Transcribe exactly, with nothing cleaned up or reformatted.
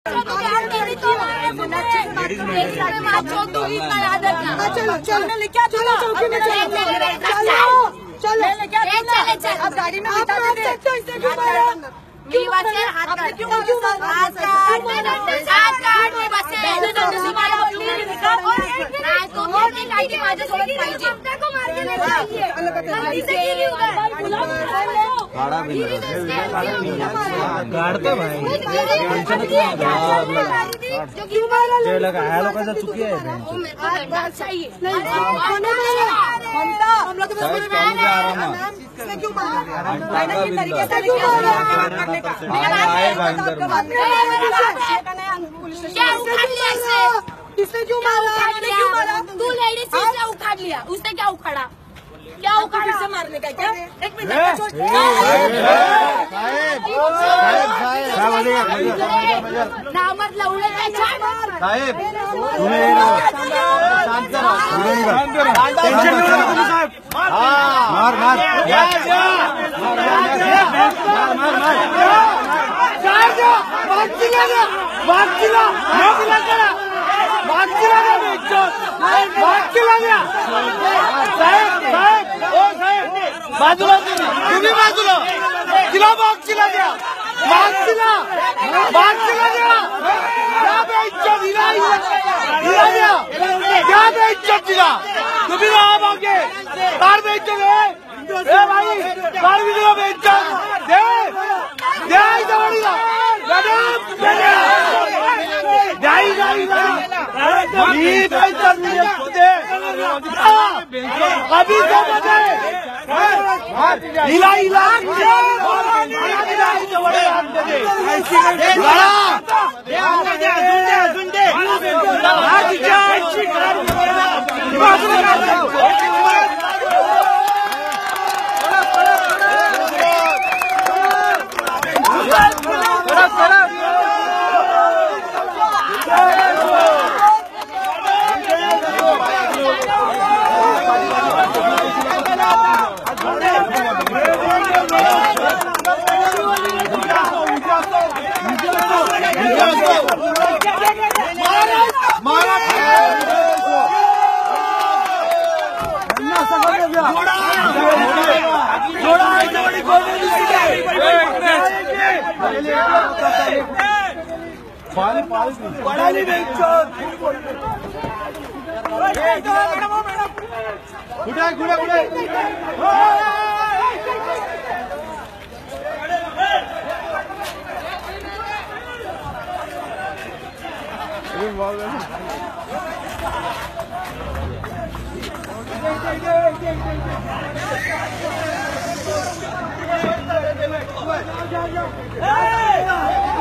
चलो चलो क्या चलो चौकी में चलो चलो चलो अब गाड़ी में बिठा दे इससे क्यों मारा आपने क्यों हाथ काढतो भाई लगा है लोग ऐसा चुकी है क्यों मारा ये तरीके से क्यों मारा इसने क्यों मारा क्यों मारा तू लेडीज से उखाड़ लिया उसने क्या उखाड़ा क्या उखाड़ा से मारने का क्या एक मिनट नामत लवले साहेब मार मार बाजूला तुम्ही बाजूला तिला माग चिला द्या माग चिला माग चिला द्या क्या बेइज्जत दिला दिला द्या क्या बेइज्जत दिला तुम्ही ना मागे कार बेइज्जत है ए भाई कार भी दिला बेइज्जत दे दे जवळीला मॅडम जाई जाई ही बेइज्जत दिली दे अभी तो बजे हिला हिला पढ़ाई नहीं गुड़ा गुड़ा गुड़ा Hey!